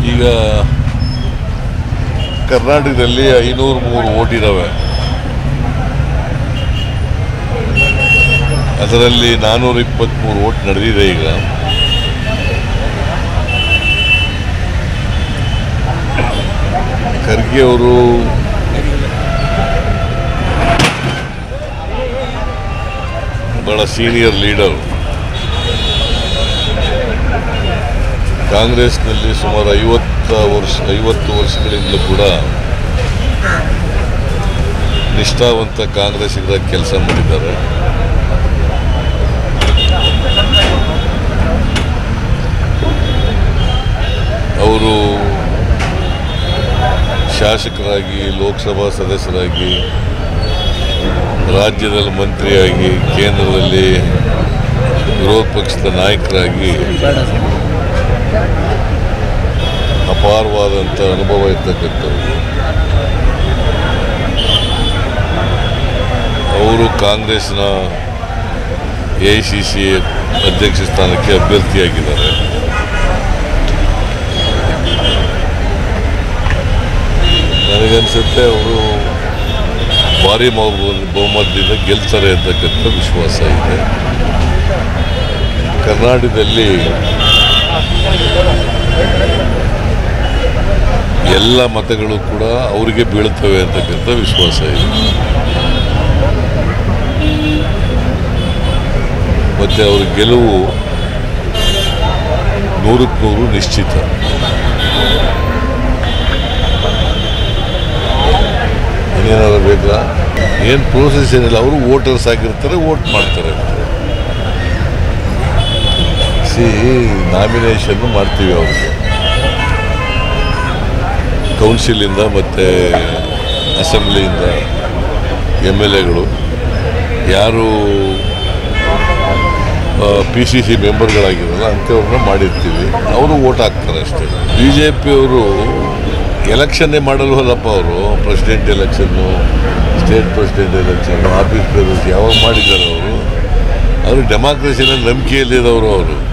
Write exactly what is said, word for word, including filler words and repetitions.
ಈಗ ಕರ್ನಾಟಕದಲ್ಲಿ ಐನೂರ ಮೂರು ಓಟ್ ಇದ್ದಾವೆ. ಅದರಲ್ಲಿ ನಾನ್ನೂರ ಇಪ್ಪತ್ತ್ಮೂರು ಓಟ್ ನಡೆದಿದೆ. ಈಗ ಖರ್ಗೆ ಅವರು ಬಹಳ ಸೀನಿಯರ್ ಲೀಡರ್. ಕಾಂಗ್ರೆಸ್ನಲ್ಲಿ ಸುಮಾರು ಐವತ್ತು ವರ್ಷ ಐವತ್ತು ವರ್ಷಗಳಿಂದ ಕೂಡ ನಿಷ್ಠಾವಂತ ಕಾಂಗ್ರೆಸ್ಸಿಗರ ಕೆಲಸ ಮಾಡಿದ್ದಾರೆ. ಅವರು ಶಾಸಕರಾಗಿ, ಲೋಕಸಭಾ ಸದಸ್ಯರಾಗಿ, ರಾಜ್ಯದಲ್ಲಿ ಮಂತ್ರಿಯಾಗಿ, ಕೇಂದ್ರದಲ್ಲಿ ವಿರೋಧ ಪಕ್ಷದ ನಾಯಕರಾಗಿ ಅಪಾರವಾದಂಥ ಅನುಭವ ಇರ್ತಕ್ಕಂಥವ್ರು. ಅವರು ಕಾಂಗ್ರೆಸ್ನ ಎ ಐ ಸಿ ಸಿ ಅಧ್ಯಕ್ಷ ಸ್ಥಾನಕ್ಕೆ ಅಭ್ಯರ್ಥಿಯಾಗಿದ್ದಾರೆ. ನನಗನ್ಸುತ್ತೆ ಅವರು ಭಾರಿ ಬಹುಮತದಿಂದ ಗೆಲ್ತಾರೆ ಅಂತಕ್ಕಂಥ ವಿಶ್ವಾಸ ಇದೆ. ಕರ್ನಾಟಕದಲ್ಲಿ ಎಲ್ಲ ಮತಗಳು ಕೂಡ ಅವರಿಗೆ ಬೀಳುತ್ತವೆ ಅಂತಕ್ಕಂಥ ವಿಶ್ವಾಸ ಇದೆ. ಮತ್ತು ಅವ್ರ ಗೆಲುವು ನೂರಕ್ಕೆ ನೂರು ನಿಶ್ಚಿತ. ಇನ್ನೇನಾದ್ರು ಬೇಕಾ? ಏನು ಪ್ರೋಸೆಸ್ ಏನಿಲ್ಲ. ಅವರು ವೋಟರ್ಸ್ ಆಗಿರ್ತಾರೆ, ವೋಟ್ ಮಾಡ್ತಾರೆ. ಸಿ ನಾಮಿನೇಷನ್ನು ಮಾಡ್ತೀವಿ ಅವ್ರಿಗೆ ಕೌನ್ಸಿಲಿಂದ ಮತ್ತು ಅಸೆಂಬ್ಲಿಯಿಂದ ಎಮ್ ಎಲ್ ಎಗಳು ಯಾರು ಪಿ ಸಿ ಸಿ ಮೆಂಬರ್ಗಳಾಗಿರಲ್ಲ ಅಂಥವ್ರನ್ನ ಮಾಡಿರ್ತೀವಿ. ಅವರು ವೋಟ್ ಹಾಕ್ತಾರೆ ಅಷ್ಟೇ. ಬಿ ಜೆ ಪಿಯವರು ಎಲೆಕ್ಷನ್ನೇ ಮಾಡಲ್ವಲ್ಲಪ್ಪ. ಅವರು ಪ್ರೆಸಿಡೆಂಟ್ ಎಲೆಕ್ಷನ್ನು, ಸ್ಟೇಟ್ ಪ್ರೆಸಿಡೆಂಟ್ ಎಲೆಕ್ಷನ್ನು, ಆಫೀಸ್ ಪ್ರೆಸಿಡೆಂಟ್ ಯಾವಾಗ ಮಾಡಿದ್ದಾರೆ ಅವರು? ಅವರು ಡೆಮಾಕ್ರಸಿನಲ್ಲಿ ನಂಬಿಕೆಯಲ್ಲಿದ್ದವರು ಅವರು.